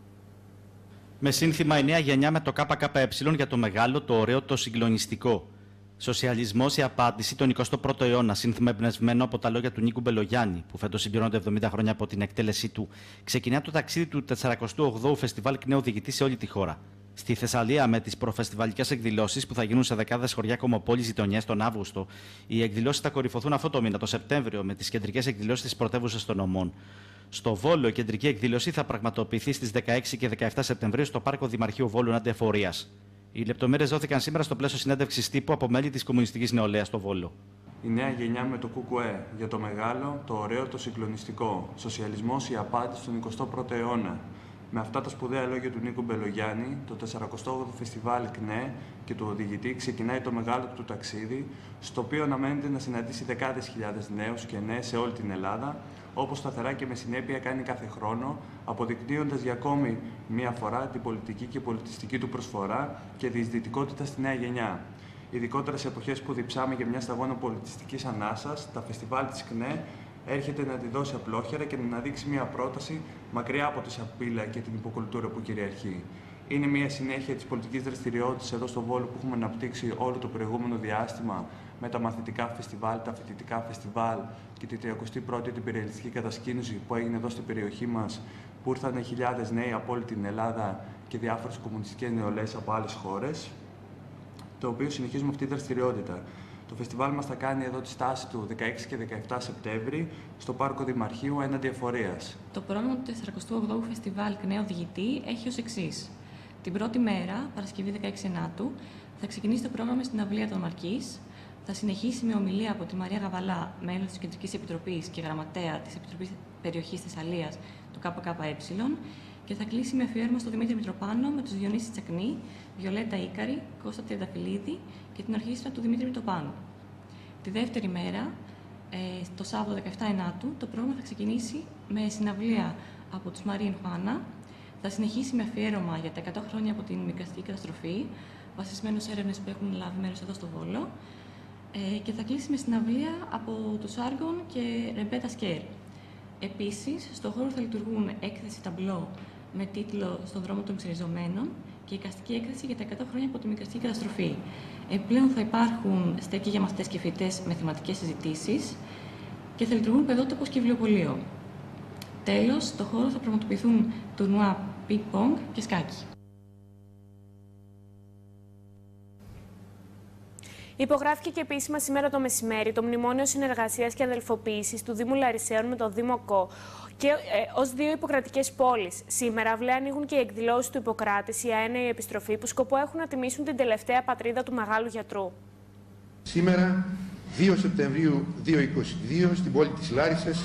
Με σύνθημα η νέα γενιά με το ΚΚΕ για το μεγάλο, το ωραίο, το συγκλονιστικό. Σοσιαλισμός, η απάντηση τον 21ο αιώνα, σύνθημα εμπνευσμένο από τα λόγια του Νίκου Μπελογιάννη, που φέτος συμπληρώνονται 70 χρόνια από την εκτέλεσή του. Ξεκινά το ταξίδι του 48ου Φεστιβάλ ΚΝΕ Οδηγητή σε όλη τη χώρα. Στη Θεσσαλία, με τις προφεστιβαλικές εκδηλώσεις που θα γίνουν σε δεκάδες χωριά κομμοπόλεις γειτονιές τον Αύγουστο, οι εκδηλώσεις θα κορυφωθούν αυτό το μήνα, το Σεπτέμβριο, με τις κεντρικές εκδηλώσεις της πρωτεύουσας των νομών. Στο Βόλο, η κεντρική εκδήλωση θα πραγματοποιηθεί στις 16 και 17 Σεπτεμβρίου στο Πάρκο Δημαρχείου Βόλου Νάντια Εφορίας. Οι λεπτομέρειες δόθηκαν σήμερα στο πλαίσιο συνέντευξης τύπου από μέλη της Κομμουνιστικής Νεολαίας στο Βόλο. Η νέα γενιά με το ΚΚΕ για το μεγάλο, το ωραίο, το συγκλονιστικό. Σοσιαλισμός, η απάντηση στον 21ο αιώνα. Με αυτά τα σπουδαία λόγια του Νίκου Μπελογιάννη, το 48ο Φεστιβάλ ΚΝΕ και του Οδηγητή ξεκινάει το μεγάλο του ταξίδι, στο οποίο αναμένεται να συναντήσει δεκάδες χιλιάδες νέους και νέες σε όλη την Ελλάδα, όπως σταθερά και με συνέπεια κάνει κάθε χρόνο, αποδεικνύοντας για ακόμη μία φορά την πολιτική και πολιτιστική του προσφορά και διεισδυτικότητα στη νέα γενιά. Ειδικότερα σε εποχές που διψάμε για μια σταγόνα πολιτιστικής ανάσας, τα φεστιβάλ της ΚΝΕ έρχεται να τη δώσει απλόχερα και να αναδείξει μια πρόταση μακριά από τη σαπίλα και την υποκουλτούρα που κυριαρχεί. Είναι μια συνέχεια της πολιτικής δραστηριότητας εδώ στο Βόλο που έχουμε αναπτύξει όλο το προηγούμενο διάστημα με τα μαθητικά φεστιβάλ, τα φοιτητικά φεστιβάλ και τη 31η υπερρεαλιστική κατασκήνωση που έγινε εδώ στην περιοχή μας, που ήρθαν χιλιάδες νέοι από όλη την Ελλάδα και διάφορες κομμουνιστικές νεολαίες από άλλες χώρες, το οποίο συνεχίζουμε αυτή τη δραστηριότητα. Το φεστιβάλ μας θα κάνει εδώ τη στάση του 16 και 17 Σεπτέμβρη στο Πάρκο Δημαρχείου έναντι Εφορίας. Το πρόγραμμα του 48ου Φεστιβάλ ΚΝΕ Οδηγητή έχει ως εξής. Την πρώτη μέρα, Παρασκευή 16 Ενάτου, θα ξεκινήσει το πρόγραμμα στην Αυλία των Μαρκής. Θα συνεχίσει με ομιλία από τη Μαρία Γαβαλά, μέλος της Κεντρικής Επιτροπής και γραμματέα της Επιτροπής Περιοχής Θεσσαλίας του ΚΚΕ, και θα κλείσει με αφιέρωμα στο Δημήτρη Μητροπάνο με τους Διονύση Τσακνή, Βιολέτα Ίκαρη, Κώστα Τριανταφυλλίδη και την ορχήστρα του Δημήτρη Μητροπάνου. Τη δεύτερη μέρα, το Σάββατο 17 Ενάτου, το πρόγραμμα θα ξεκινήσει με συναυλία από τους Μαρίν Χουάνα. Θα συνεχίσει με αφιέρωμα για τα 100 χρόνια από την μικραστική καταστροφή, βασισμένο σε έρευνες που έχουν λάβει μέρος εδώ στο Βόλο. Και θα κλείσει με συναυλία από τους Άργον και Ρεμπέτα Σκέρ. Επίσης, στον χώρο θα λειτουργούν έκθεση ταμπλό με τίτλο «Στον δρόμο των ξεριζωμένων» και εικαστική έκθεση για τα 100 χρόνια από τη μικραστική καταστροφή. Επιπλέον θα υπάρχουν στέκοι για μαθητές και φοιτητές με θεματικές συζητήσεις και θα λειτουργούν παιδότοπος και βιβλιοπωλείο. Τέλος, στο χώρο θα πραγματοποιηθούν τουρνουά πινκ-πονγκ και σκάκι. Υπογράφηκε και επίσημα σήμερα το μεσημέρι το Μνημόνιο Συνεργασίας και Αδελφοποίησης του Δήμου Λαρισαίων με το Δήμο ΚΟ και ως δύο υποκρατικές πόλεις. Σήμερα αυλαία ανοίγουν και οι εκδηλώσεις του Ιπποκράτης, η αένεη επιστροφή, που σκοπό έχουν να τιμήσουν την τελευταία πατρίδα του μεγάλου γιατρού. Σήμερα, 2 Σεπτεμβρίου 2022, στην πόλη της Λάρισσας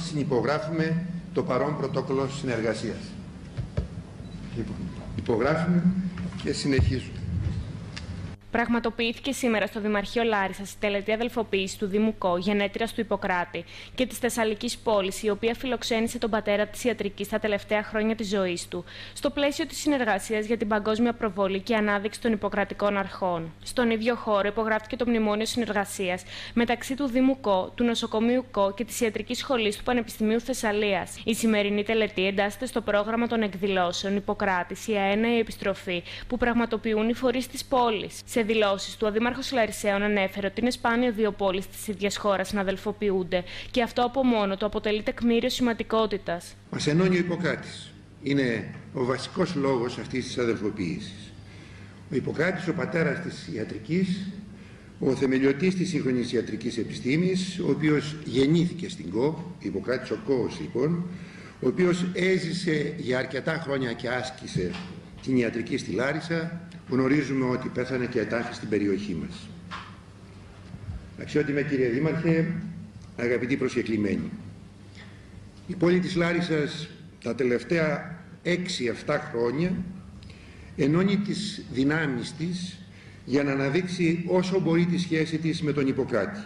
συνυπογράφουμε το παρόν πρωτόκολλο συνεργασίας. Υπογράφουμε και συνεχίζουν. Πραγματοποιήθηκε σήμερα στο Δημαρχείο Λάρισσας η τελετή αδελφοποίηση του Δήμου Κο, γενέτειρας του Ιπποκράτη, και της Θεσσαλικής πόλης, η οποία φιλοξένησε τον πατέρα της ιατρικής τα τελευταία χρόνια της ζωής του, στο πλαίσιο της συνεργασίας για την παγκόσμια προβολή και ανάδειξη των Ιπποκρατικών αρχών. Στον ίδιο χώρο υπογράφηκε το μνημόνιο συνεργασίας μεταξύ του Δήμου Κο, του Νοσοκομείου Κο και της Ιατρικής Σχολής του Πανεπιστημίου Θεσσαλίας. Η σημερινή τελετή εντάσσεται στο πρόγραμμα των εκδηλώσεων Ιπποκράτης, η αέναη επιστροφή, που πραγματοποιούν οι φορείς της πόλης. Σε δηλώσεις του, ο Δήμαρχος Λαρισαίων ανέφερε ότι είναι σπάνιο δύο πόλεις της ίδιας χώρας να αδελφοποιούνται και αυτό από μόνο του αποτελεί τεκμήριο σημαντικότητας. Μας ενώνει ο Ιπποκράτης. Είναι ο βασικός λόγος αυτής της αδελφοποίησης. Ο Ιπποκράτης, ο πατέρας της ιατρικής, ο θεμελιωτής της σύγχρονης ιατρικής επιστήμης, ο οποίος γεννήθηκε στην ΚΟ, Ιπποκράτης ο Κόος λοιπόν, ο οποίος έζησε για αρκετά χρόνια και άσκησε την ιατρική στη Λάρισα. Γνωρίζουμε ότι πέθανε και ετάχθη στην περιοχή μας. Αξιότιμε κύριε Δήμαρχε, αγαπητοί προσκεκλημένοι, η πόλη της Λάρισσας τα τελευταία 6-7 χρόνια ενώνει τις δυνάμεις της για να αναδείξει όσο μπορεί τη σχέση της με τον Ιπποκράτη.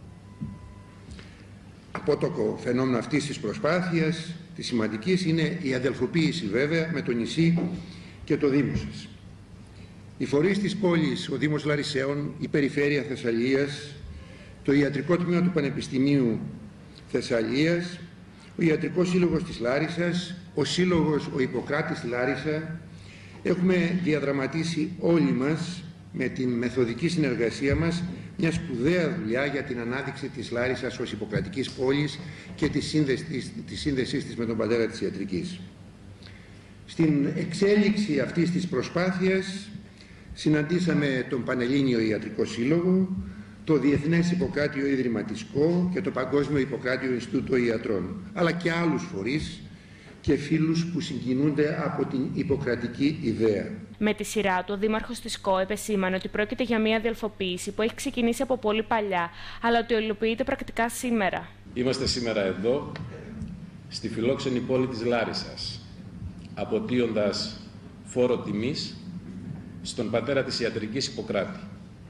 Απότοκο φαινόμενο αυτής της προσπάθειας, της σημαντικής, είναι η αδελφοποίηση βέβαια με το νησί και το Δήμο σας. Οι φορείς της πόλης, ο Δήμος Λαρισαίων, η Περιφέρεια Θεσσαλίας, το Ιατρικό Τμήμα του Πανεπιστημίου Θεσσαλίας, ο Ιατρικός Σύλλογος της Λάρισσας, ο Σύλλογος ο Ιπποκράτης Λάρισα, έχουμε διαδραματίσει όλοι μας με την μεθοδική συνεργασία μας μια σπουδαία δουλειά για την ανάδειξη της Λάρισσας ως Ιπποκρατικής πόλης και τη σύνδεσής της με τον πατέρα της ιατρικής. Στην εξέλιξη αυτής της προσπάθειας συναντήσαμε τον Πανελλήνιο Ιατρικό Σύλλογο, το Διεθνές Ιπποκράτιο Ίδρυμα της ΚΟ και το Παγκόσμιο Ιπποκράτιο Ινστιτούτο Ιατρών, αλλά και άλλους φορείς και φίλους που συγκινούνται από την ιπποκρατική ιδέα. Με τη σειρά του, ο Δήμαρχος της ΚΟ επεσήμανε ότι πρόκειται για μια αδελφοποίηση που έχει ξεκινήσει από πολύ παλιά, αλλά ότι υλοποιείται πρακτικά σήμερα. Είμαστε σήμερα εδώ, στη φιλόξενη πόλη της Λάρισσας, αποτείοντας φόρο τιμής στον πατέρα της ιατρικής Ιπποκράτη.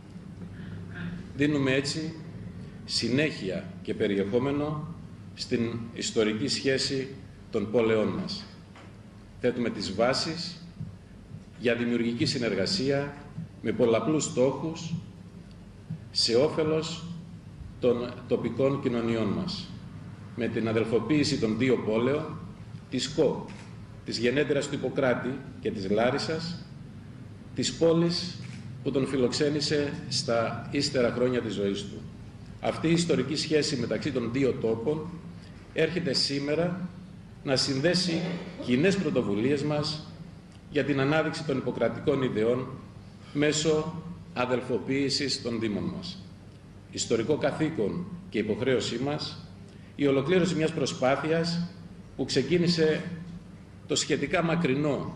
Δίνουμε έτσι συνέχεια και περιεχόμενο στην ιστορική σχέση των πόλεων μας. Θέτουμε τις βάσεις για δημιουργική συνεργασία με πολλαπλούς στόχους σε όφελος των τοπικών κοινωνιών μας. Με την αδελφοποίηση των δύο πόλεων, της ΚΟ, της γενέτειρας του Ιπποκράτη και της Λάρισσας, της πόλης που τον φιλοξένησε στα ύστερα χρόνια της ζωής του. Αυτή η ιστορική σχέση μεταξύ των δύο τόπων έρχεται σήμερα να συνδέσει κοινές πρωτοβουλίες μας για την ανάδειξη των ιπποκρατικών ιδεών μέσω αδελφοποίησης των Δήμων μας. Ιστορικό καθήκον και υποχρέωσή μας η ολοκλήρωση μιας προσπάθειας που ξεκίνησε το σχετικά μακρινό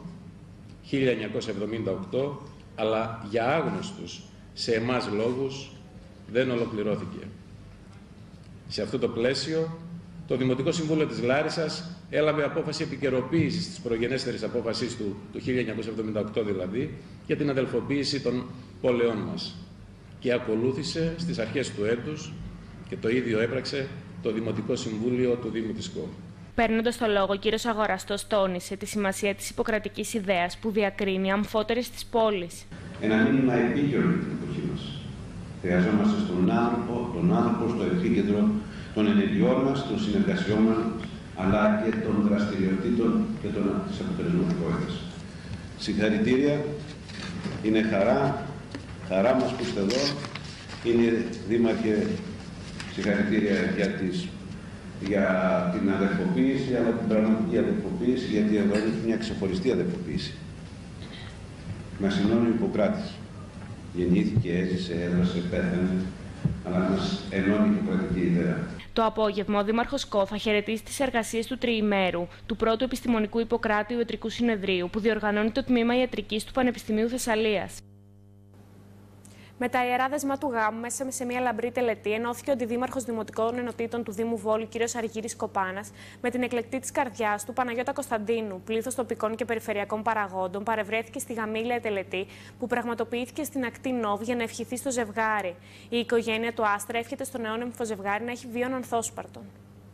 1978, αλλά για άγνωστους σε εμάς λόγους δεν ολοκληρώθηκε. Σε αυτό το πλαίσιο, το Δημοτικό Συμβούλιο της Λάρισσας έλαβε απόφαση επικαιροποίησης της προγενέστερης απόφασής του, το 1978 δηλαδή, για την αδελφοποίηση των πόλεων μας και ακολούθησε στις αρχές του έτους και το ίδιο έπραξε το Δημοτικό Συμβούλιο του Δήμου της ΚΟ. Παίρνοντας το λόγο, ο κύριος Αγοραστός τόνισε τη σημασία της ιπποκρατικής ιδέας που διακρίνει αμφότερες της πόλης. Ένα μήνυμα επίκαιρο για την εποχή μας. Χρειαζόμαστε τον άνθρωπο στο επίκεντρο των ενεργειών μας, των συνεργασιών μας, αλλά και των δραστηριοτήτων και της αποτελεσματικότητας. Συγχαρητήρια, είναι χαρά μας που είστε εδώ. Είναι, Δήμαρχε, συγχαρητήρια για την αδελφοποίηση, αλλά την πραγματική αδελφοποίηση, γιατί εδώ είναι μια ξεχωριστή αδελφοποίηση. Μας ενώνει ο Ιπποκράτης. Γεννήθηκε, έζησε, έδρασε, πέθανε, αλλά μας ενώνει η ιπποκρατική ιδέα. Το απόγευμα, ο Δήμαρχος ΚΟ θα χαιρετήσει τις εργασίες του τριημέρου του πρώτου επιστημονικού Ιπποκράτειου Ιατρικού Συνεδρίου που διοργανώνει το Τμήμα Ιατρικής του Πανεπιστημίου Θεσσαλίας. Με τα ιερά δεσμά του γάμου, μέσα σε μια λαμπρή τελετή, ενώθηκε ο Αντιδήμαρχος Δημοτικών Ενωτήτων του Δήμου Βόλου, κ. Αργύρης Κοπάνας, με την εκλεκτή της καρδιάς του, Παναγιώτα Κωνσταντίνου. Πλήθος τοπικών και περιφερειακών παραγόντων παρευρέθηκε στη γαμήλια τελετή που πραγματοποιήθηκε στην ακτή Νόβ για να ευχηθεί στο ζευγάρι. Η οικογένεια του Άστρα εύχεται στο νεόνυμφο ζευγάρι να έχει βίον ανθόσπαρτον.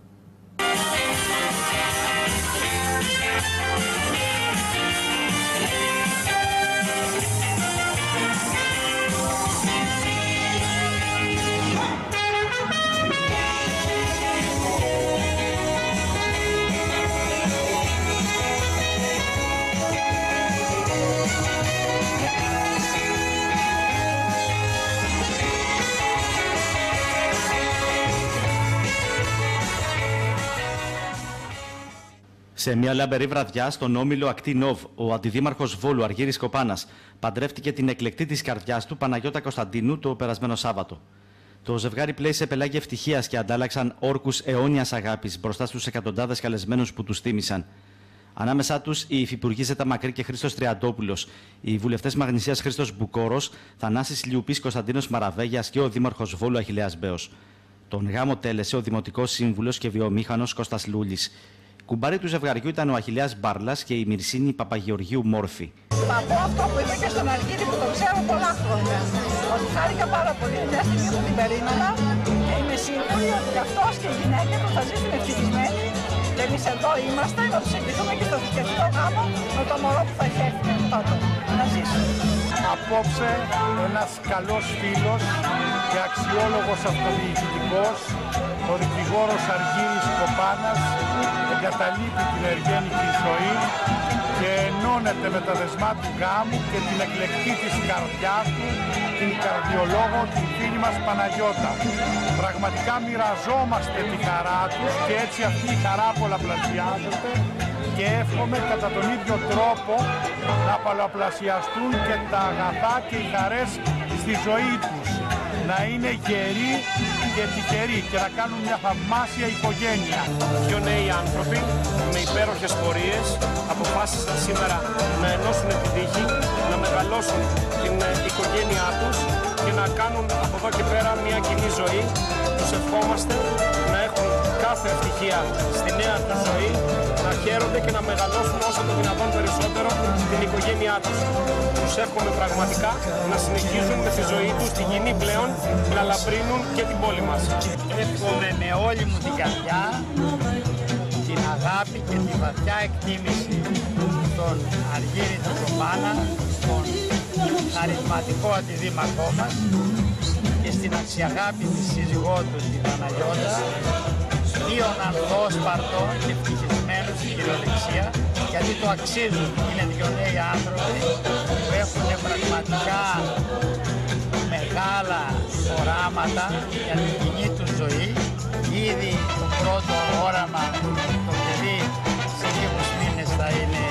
Σε μια λαμπερή βραδιά στον όμιλο Ακτή Νόβ, ο αντιδήμαρχος Βόλου Αργύρης Κοπάνας παντρεύτηκε την εκλεκτή της καρδιάς του Παναγιώτα Κωνσταντίνου το περασμένο Σάββατο. Το ζευγάρι πλέησε πελάγια ευτυχίας και αντάλλαξαν όρκους αιώνιας αγάπης μπροστά στους εκατοντάδες καλεσμένους που τους τίμησαν. Ανάμεσά τους η υφυπουργοί Ζέτα Μακρύ και Χρήστος Τριαντόπουλος, οι βουλευτές Μαγνησίας Χρήστος Μπουκόρος, Θανάσης Λιουπής Κωνσταντίνος Μαραβέγιας και ο δήμαρχος Βόλου Αχιλλέας Μπέος. Τον γάμο τέλεσε ο δημοτικός σύμβουλος και βιομήχανος Κώστας Λούλης. Κουμπάρι του ζευγαριού ήταν ο Αχιλλέας Μπάρλας και η Μυρσίνη Παπαγεωργίου Μόρφη. Θα πω αυτό που είπε και στον Αργύρη που το ξέρω πολλά χρόνια. Ότι χάρηκα πάρα πολύ μια στιγμή που την περίμενα και είμαι σίγουρη ότι αυτός και η γυναίκα του θα ζήσουν ευτυχισμένοι. Και εμείς εδώ είμαστε να τους εγγυηθούμε και στο θρησκευτικό γάμο με το μωρό που θα έχει έρθει τότε να ζήσουν. Απόψε ένας καλός φίλος και αξιόλογος αυτοδιοικητικός, ο δικηγόρος Αργύρης Κοπάνας, εγκαταλείπει την εργένικη ζωή και ενώνεται με τα δεσμά του γάμου και την εκλεκτή της καρδιάς του, την καρδιολόγο, την φίλη μας Παναγιώτα. Πραγματικά μοιραζόμαστε τη χαρά τους και έτσι αυτή η χαρά πολλαπλασιάζεται και εύχομαι κατά τον ίδιο τρόπο να πολλαπλασιαστούν και τα αγαθά και οι χαρές στη ζωή τους. Να είναι γεροί και τυχεροί και να κάνουν μια θαυμάσια οικογένεια. Δύο νέοι άνθρωποι με υπέροχες πορείες αποφάσισαν σήμερα να ενώσουν την τύχη, να μεγαλώσουν την οικογένειά τους και να κάνουν από εδώ και πέρα μια κοινή ζωή. Τους ευχόμαστε να έχουν κάθε ευτυχία στη νέα τους ζωή, να χαίρονται και να μεγαλώσουν όσο το δυνατόν περισσότερο την οικογένειά τους. Τους εύχομαι πραγματικά να συνεχίζουν με τη ζωή τους, την κοινή πλέον, να λαμπρύνουν και την πόλη μας. Εύχομαι με όλη μου την καρδιά την αγάπη και τη βαθιά εκτίμηση στον Αργύρη του Κοπάνα, στον χαρισματικό αντιδήμαρχό μας και στην αξιαγάπητη σύζυγό του την Παναγιώτα, δύο ανθόσπαρτων και ευτυχισμένους στην κυριολεξία, γιατί το αξίζουν. Είναι δύο νέοι άνθρωποι που έχουν πραγματικά μεγάλα οράματα για την κοινή τους ζωή. Ήδη το πρώτο όραμα, το παιδί σε λίγους μήνες θα είναι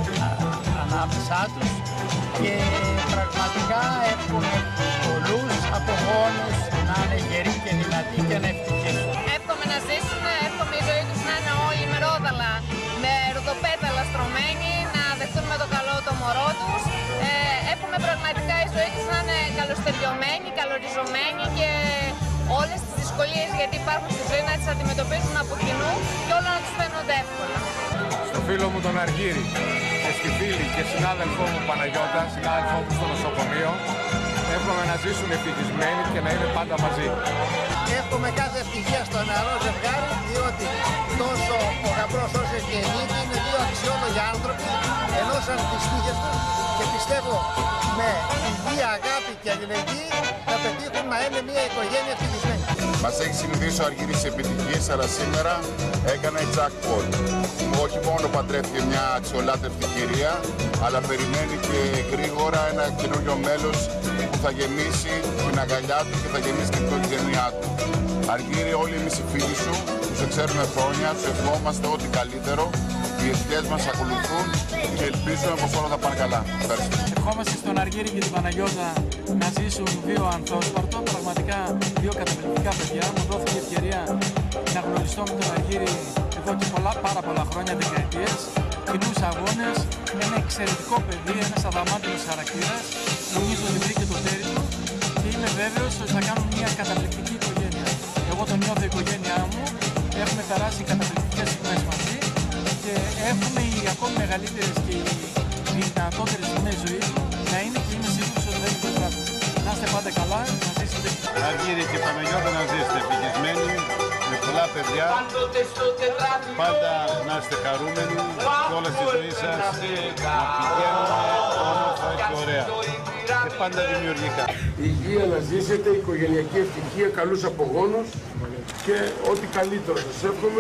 ανάμεσά τους και πραγματικά εύχομαι πολλούς απογόνους να είναι γεροί και δυνατοί και να ευτυχίσουν. Εύχομαι να ζήσουν, εύχομαι η ζωή τους να είναι όλοι με ρόδαλα, με ροδοπέταλα στρωμένοι, να δεχτούν με το καλό το μωρό τους. Εύχομαι πραγματικά η ζωή τους να είναι καλοστεριωμένη, καλοριζωμένη και όλες τις δυσκολίες γιατί υπάρχουν στη ζωή να τις αντιμετωπίζουν από κοινού και όλα να τους φαίνονται εύκολα. Στο φίλο μου τον Αργύρη και στη φίλη και συνάδελφό μου Παναγιώτα, συνάδελφό μου στο νοσοκομείο, εύχομαι να ζήσουν ευτυχισμένοι και να είναι πάντα μαζί. Εύχομαι κάθε ευτυχία στο νεαρό ζευγάρι, διότι τόσο ο γαμπρός όσο και η νίκη είναι δύο αξιόλογοι άνθρωποι, ενώσαν τις τύχες τους και πιστεύω με υγεία, αγάπη και αλληλεγγύη θα πετύχουν να είναι μια οικογένεια ευτυχισμένη. Μας έχει συνηθίσει ο Αργύρης επιτυχίες, αλλά σήμερα έκανε jackpot. Όχι μόνο παντρεύτηκε μια αξιολάτευτη κυρία, αλλά περιμένει και γρήγορα ένα καινούριο μέλος που θα γεμίσει την αγκαλιά του και θα γεμίσει την οικογένειά του. Αργύρη, όλοι εμείς οι φίλοι σου, που σε ξέρουμε χρόνια, σου ευχόμαστε ό,τι καλύτερο. Οι ευχές μας ακολουθούν και ελπίζουμε πως όλα θα πάνε καλά. Ευχαριστώ. Ευχόμαστε στον Αργύρη και την Παναγιώτα να ζήσουν δύο ανθόσπαρτο, πραγματικά δύο καταπληκτικά παιδιά. Μου δόθηκε η ευκαιρία να γνωριστώ με τον Αργύρη εδώ και πάρα πολλά χρόνια, δεκαετίες, κοινούς αγώνες, ένα εξαιρετικό παιδί, ένας αδαμάντινος χαρακτήρας. Νομίζω ότι βρήκε το τέρι του είμαι βέβαιος ότι θα κάνουμε μια καταπληκτική οικογένεια. Εγώ τον νιώθω η οικογένειά μου, έχουμε περάσει καταπληκτικές στιγμές μαζί και έχουμε οι ακόμη μεγαλύτερες και οι δυνατότερες στιγμές ζωής να είναι και είμαι σίγουρος ότι δεν είναι κοντά. Να είστε πάντα καλά, να ζήσετε. Αργύρη και Παναγιώτα, να ζήσετε ευτυχισμένοι, με πολλά παιδιά, πάντα να είστε χαρούμενοι και όλα στη ζωή σας να πηγαίνουμε όμορφα και ωραία και πάντα δημιουργικά. Υγεία να ζήσετε, οικογενειακή ευτυχία, καλούς απογόνους και ό,τι καλύτερο σας εύχομαι.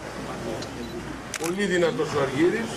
Πολύ δυνατός ο Αργύρης.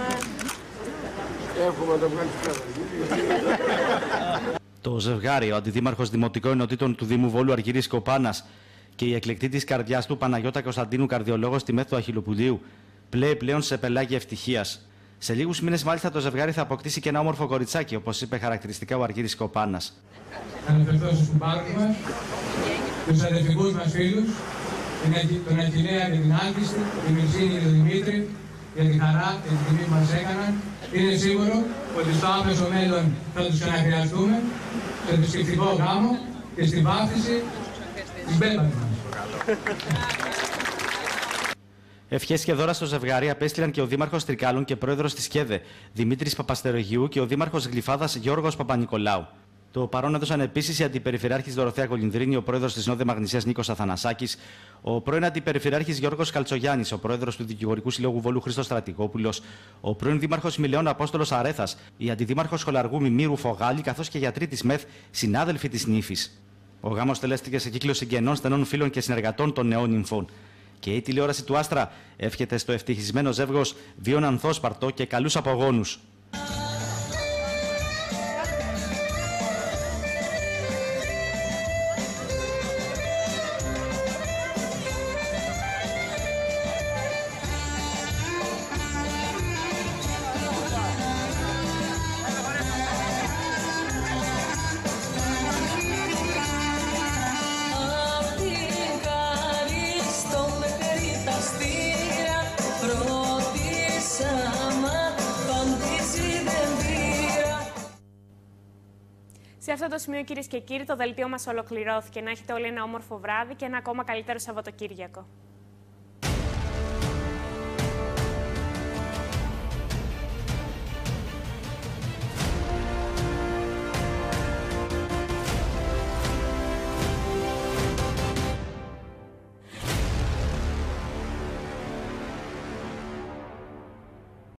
Εύχομαι να τα βγάλεις πέρα, Αργύρη. Το ζευγάρι, ο αντιδήμαρχος Δημοτικών Ενωτήτων του Δήμου Βόλου Αργύρης Κοπάνας και η εκλεκτή της καρδιάς του Παναγιώτα Κωνσταντίνου, καρδιολόγος στη Μέθου Αχιλλοπουλίου, πλέει πλέον σε πελάγια ευτυχίας. Σε λίγους μήνες μάλιστα το ζευγάρι θα αποκτήσει και ένα όμορφο κοριτσάκι, όπως είπε χαρακτηριστικά ο Αργύρης Κοπάνας. Θα αναφερθώ στους κουμπάρους μας, τους αδερφικούς μας φίλους, τον Αχιλλέα και την Άλκηστη, την Μυρσίνη και τον Δημήτρη, για τη χαρά και την τιμή που μας έκαναν. Είναι σίγουρο ότι στο άμεσο μέλλον θα τους ξαναχρειαστούμε στο θρησκευτικό γάμο και στην βάφτιση της μπέμπας μας. Ευχές και δώρα στο ζευγάρι απέστειλαν και ο Δήμαρχος Τρικάλων και Πρόεδρος της ΚΕΔΕ Δημήτρης Παπαστερογιού και ο Δήμαρχος Γλυφάδας Γιώργος Παπα-Νικολάου. Το παρόν έδωσαν επίσης η Αντιπεριφερειάρχης Δωροθέα Κολυνδρίνη, ο Πρόεδρος της Νόδε Μαγνησίας Νίκος Αθανασάκης, ο πρώην Αντιπεριφερειάρχης Γιώργος Καλτσογιάννης, ο Πρόεδρος του Δικηγορικού Συλλόγου Βόλου Χρήστος Στρατηγόπουλος, ο πρώην Δήμαρχος Μηλαιών Απόστολος Αρέθας, η Αντιδήμαρχος Σχολαργού Μιμήρου Φογάλη, καθώς και γιατροί της ΜΕΘ, συνάδελφοι της νύφης. Ο γάμος τελέστηκε σε κύκλο συγγενών, στενών φίλων και συνεργατών των νεών νυμφών. Και η τηλεόραση του Άστρα εύχεται στο ευτυχισμένο ζεύγος βίον ανθόσπαρτο και καλούς απογόνους. Σε αυτό το σημείο, κυρίες και κύριοι, το δελτίο μας ολοκληρώθηκε. Να έχετε όλοι ένα όμορφο βράδυ και ένα ακόμα καλύτερο Σαββατοκύριακο.